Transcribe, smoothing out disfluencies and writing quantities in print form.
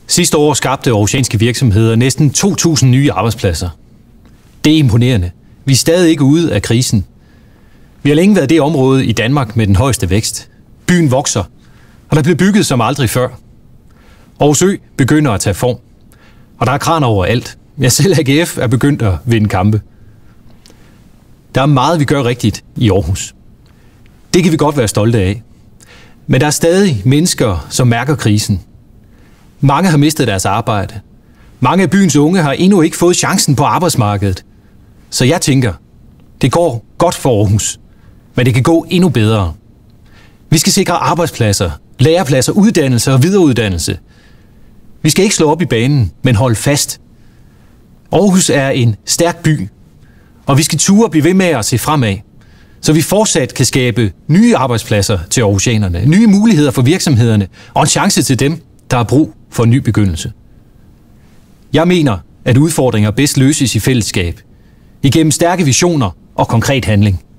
Sidste år skabte aarhusianske virksomheder næsten 2.000 nye arbejdspladser. Det er imponerende. Vi er stadig ikke ude af krisen. Vi har længe været det område i Danmark med den højeste vækst. Byen vokser, og der bliver bygget som aldrig før. Aarhus Ø begynder at tage form, og der er kraner overalt. Ja, selv AGF er begyndt at vinde kampe. Der er meget, vi gør rigtigt i Aarhus. Det kan vi godt være stolte af. Men der er stadig mennesker, som mærker krisen. Mange har mistet deres arbejde. Mange af byens unge har endnu ikke fået chancen på arbejdsmarkedet. Så jeg tænker, det går godt for Aarhus, men det kan gå endnu bedre. Vi skal sikre arbejdspladser, lærepladser, uddannelse og videreuddannelse. Vi skal ikke slå op i banen, men holde fast. Aarhus er en stærk by, og vi skal ture blive ved med at se fremad, så vi fortsat kan skabe nye arbejdspladser til aarhusianerne, nye muligheder for virksomhederne og en chance til dem, der har brug for en ny begyndelse. Jeg mener, at udfordringer bedst løses i fællesskab, igennem stærke visioner og konkret handling.